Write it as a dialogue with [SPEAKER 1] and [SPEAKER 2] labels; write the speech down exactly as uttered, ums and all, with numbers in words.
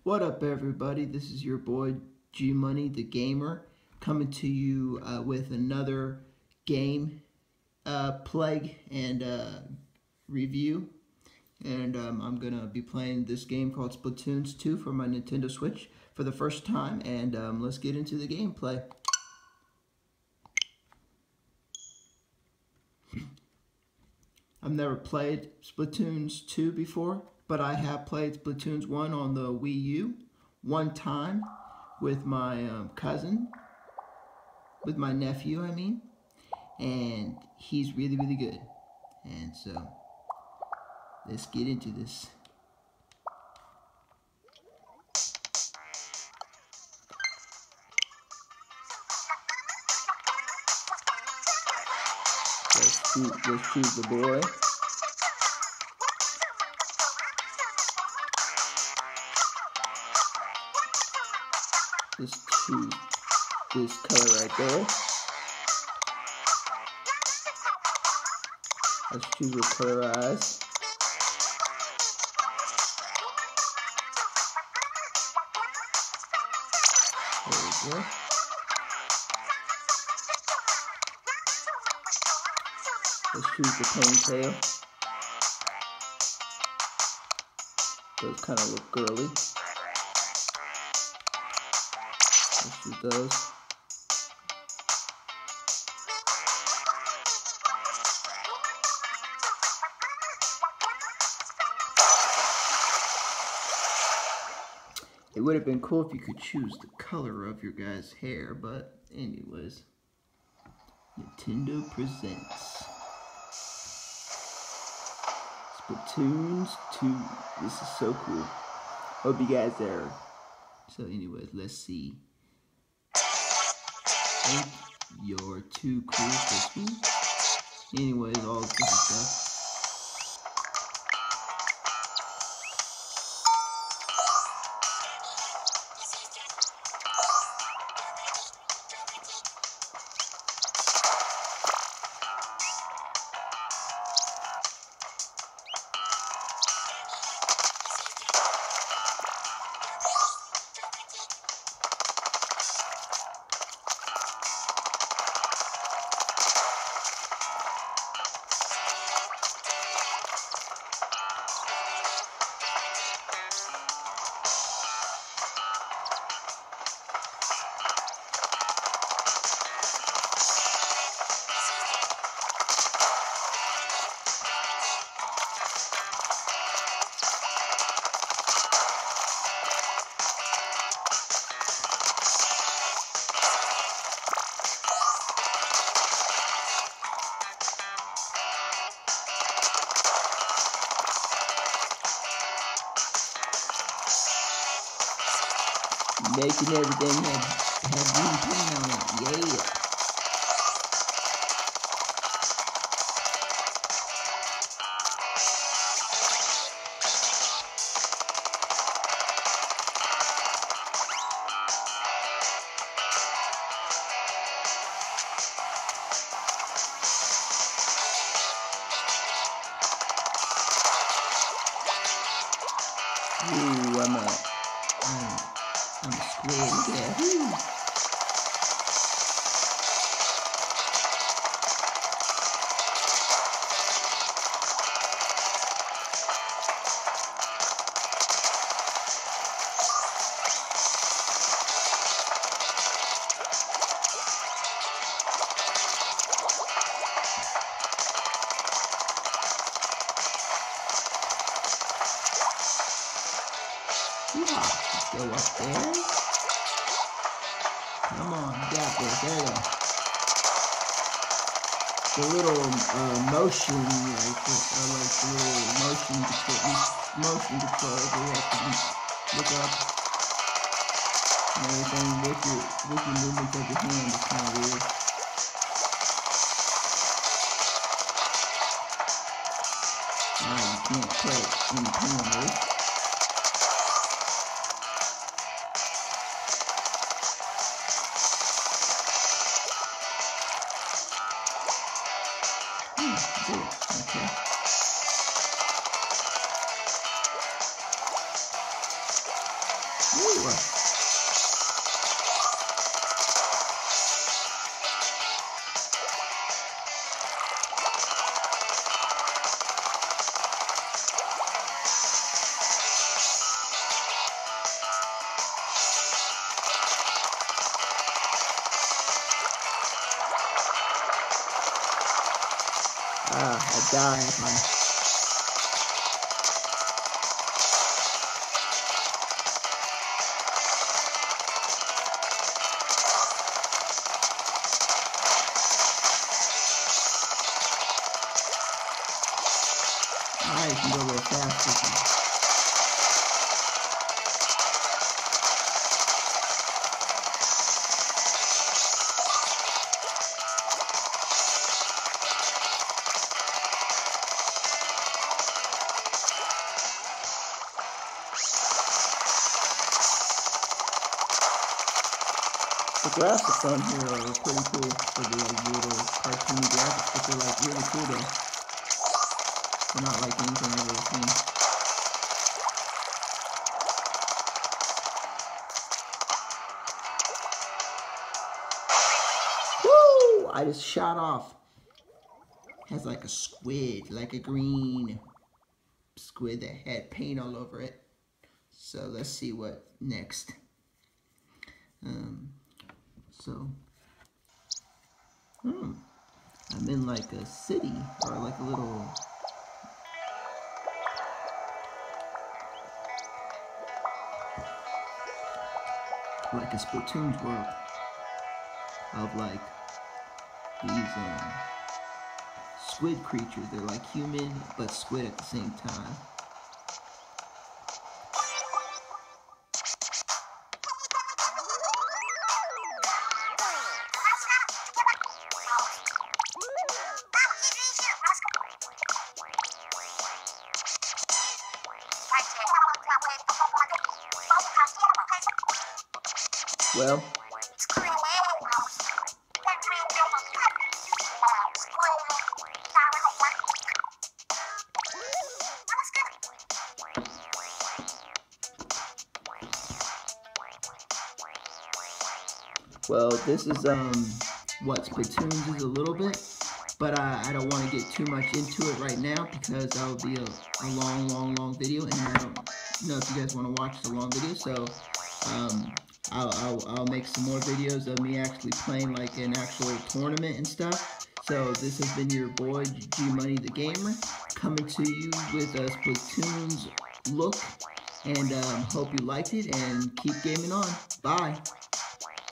[SPEAKER 1] What up, everybody? This is your boy G Money the Gamer coming to you uh, with another game uh, play and uh, review. And um, I'm gonna be playing this game called Splatoon two for my Nintendo Switch for the first time. And um, let's get into the gameplay. I've never played Splatoon two before, but I have played Splatoon one on the Wii U one time with my um, cousin, with my nephew, I mean, and he's really, really good. And so, let's get into this. Let's choose, let's choose the boy. Let's choose this color right there. Let's choose what color eyes. There we go. Let's choose the ponytail. Those kind of look girly. Let's choose those. It would have been cool if you could choose the color of your guys' hair, but anyways. Nintendo presents Splatoon two. This is so cool. Hope you guys are. So anyways, let's see. I think you're too cool for me. Anyways, all this different stuff. Making everything have, have green paint on it, yeah. Ooh, I'm a, I'm, I'm a squid, look at that. Woo. Yeah, let's go up there. Come on, you got this. There you go. The little uh, motion, like the, uh, like the little motion control, motion controls. We have to look up and everything with your with your movements of your hand. It's kind of weird. Now you can't put independently. Okay. Ooh. Ah, I died, man. Alright, you can go a little faster. The graphics on here are pretty cool for the like, little cartoony graphics, but they're like really cool though. They're not like anything I've ever seen. Woo! I just shot off. Has like a squid, like a green squid that had paint all over it. So let's see what next. Um, so, hmm, I'm in like a city or like a little. Like a Splatoon's world of like these um, squid creatures. They're like human but squid at the same time. Well, well, this is um what Splatoon's is a little bit, but I, I don't want to get too much into it right now because that would be a, a long, long, long video, and I don't know if you guys want to watch the long video, so um. I'll, I'll, I'll make some more videos of me actually playing like an actual tournament and stuff. So this has been your boy G Money the Gamer coming to you with a Splatoon's look, and um, hope you liked it and keep gaming on. Bye.